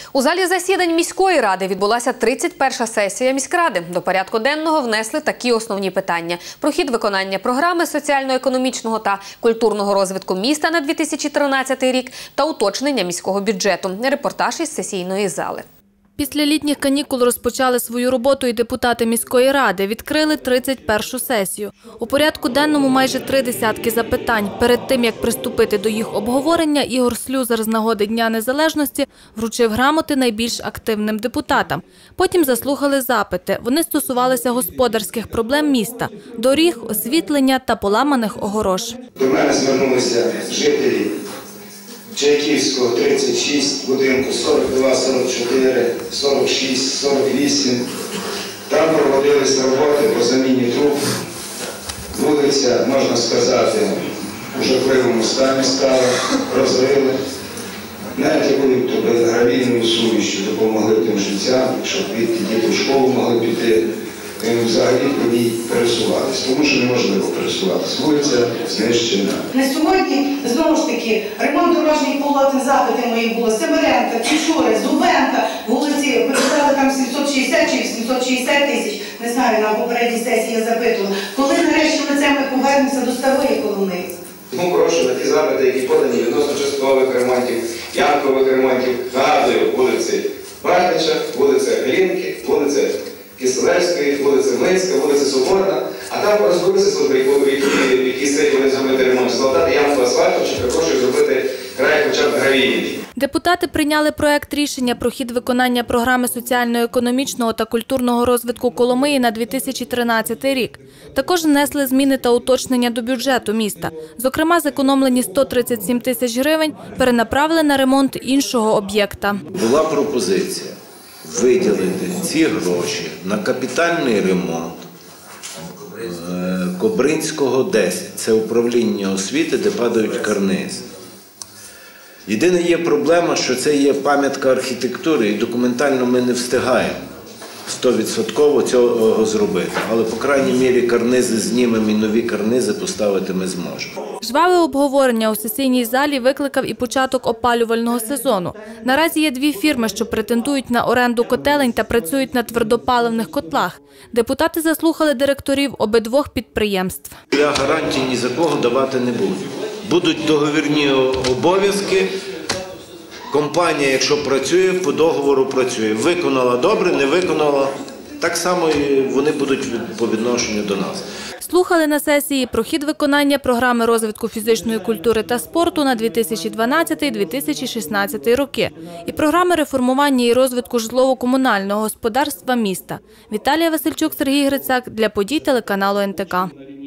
У залі засідань міської ради відбулася 31-ша сесія міськради. До порядку денного внесли такі основні питання: про хід виконання програми соціально-економічного та культурного розвитку міста на 2013 рік та уточнення міського бюджету. Репортаж із сесійної зали. Після літніх канікул розпочали свою роботу і депутати міської ради. Відкрили 31-шу сесію. У порядку денному майже 3 десятки запитань. Перед тим, як приступити до їх обговорення, Ігор Слюзар з нагоди Дня Незалежності вручив грамоти найбільш активним депутатам. Потім заслухали запити. Вони стосувалися господарських проблем міста – доріг, освітлення та поламаних огорож. До мене звернулися жителі Чайківського, 36, будинку 42, 44, 46, 48. Там проводились роботи по заміні труб. Вулиця, можна сказати, у жахливому стані стала, розрили. Навіть були тобі гравійною сумішю, допомогли тим життям, щоб діти в школу могли піти. Взагалі по ній пересуватися, тому що неможливо пересуватися. Вулиця знищена. На сьогодні, знову ж таки, ремонт дорожніх полотен, запити мої були: Семеренка, Чечури, Зубенка, вулиці передали там 760 чи 760 тисяч, не знаю, на попередній сесії я запитувала. Коли нарешті лице ми повернемося до старої колони? Тому прошу на ті запити, які подані відносно часткових ремонтів, ямкових ремонтів, нагадую, вулиці Бартича, вулиця Глінки, вулиця Киселевської, вулиця Млинська, вулиця Соборна, а там розбилися служби, в якій силі вони зробити ремонт, златати ямку асфальту, чи перепрошую зробити край хоча б гравійний. Депутати прийняли проект рішення про хід виконання програми соціально-економічного та культурного розвитку Коломиї на 2013 рік. Також внесли зміни та уточнення до бюджету міста. Зокрема, зекономлені 137 тисяч гривень перенаправили на ремонт іншого об'єкта. Була пропозиція виділити ці гроші на капітальний ремонт Кобринського, 10. Це управління освіти, де падають карнизи. Єдина є проблема, що це є пам'ятка архітектури, і документально ми не встигаємо 100% цього зробити. Але, по крайній мірі, карнизи знімемо і нові карнизи поставити ми зможемо. Жваве обговорення у сесійній залі викликав і початок опалювального сезону. Наразі є 2 фірми, що претендують на оренду котелень та працюють на твердопаливних котлах. Депутати заслухали директорів обидвох підприємств. Я гарантій ні за кого давати не буду. Будуть договірні обов'язки. Компанія, якщо працює, по договору працює. Виконала добре, не виконала. Так само і вони будуть по відношенню до нас. Слухали на сесії про хід виконання програми розвитку фізичної культури та спорту на 2012-2016 роки і програми реформування і розвитку житлово-комунального господарства міста. Віталія Васильчук, Сергій Грицак. Для подій телеканалу НТК.